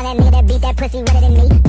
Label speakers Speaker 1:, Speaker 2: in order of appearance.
Speaker 1: find that nigga that beat that pussy wetter than me.